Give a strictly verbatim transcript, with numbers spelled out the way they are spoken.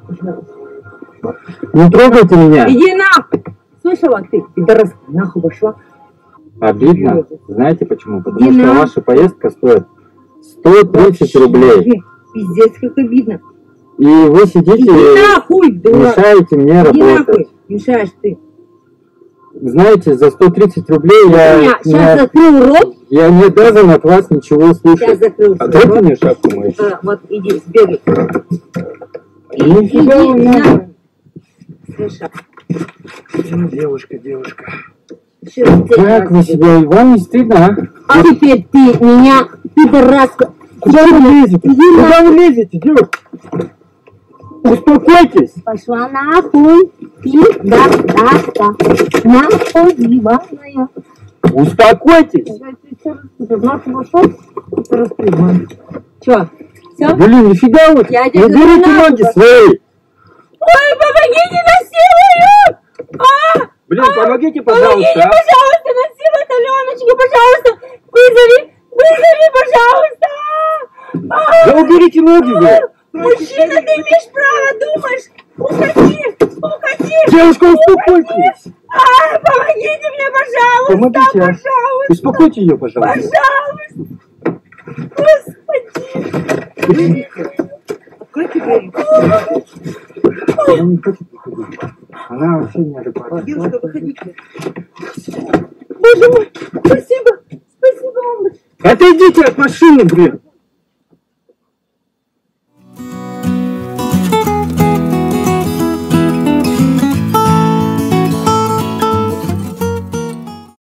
Не трогайте меня. Иди нахуй. Слышала ты? Пидорас, нахуй пошла. Обидно. Знаете почему? Потому что ваша поездка стоит сто тридцать рублей. Пиздец, как обидно. И вы сидите и нахуй, мешаете мне Иди работать. Нахуй. Мешаешь ты. Знаете, за сто тридцать рублей я, я сейчас закрыл рот. Я не обязан от вас ничего слушать. Сейчас закрыл а дайте мне шапку мою. А, вот иди, сбегай. Нифига иди, на. Девушка, девушка. Как вы себя, вам не стыдно, а? А теперь ты меня, пидораска. Куда вы лезете? Куда вы лезете, девушка? Успокойтесь. Пошла нахуй. Пидораска. Нахуй, ебаная. Успокойтесь. Че? Все? Блин, нифига вы. Уберите ноги свои. Ой, помогите, насилуют! А! Блин, помогите, пожалуйста. Помогите, пожалуйста, насилуют, Аленочка, пожалуйста. Вызови, вызови, пожалуйста. А! Да уберите ноги, блин. Мужчина, ты имеешь право, думаешь? Уходи, уходи. Девушка, успокойтесь. А, помогите мне, пожалуйста. Помогите. Пожалуйста. Успокойте ее, пожалуйста. Пожалуйста. Господи. Как теперь? Она не хочет выходить. Она вообще не адекватна. Девушка, выходите. Боже мой, спасибо. Спасибо вам. Отойдите от машины, блин.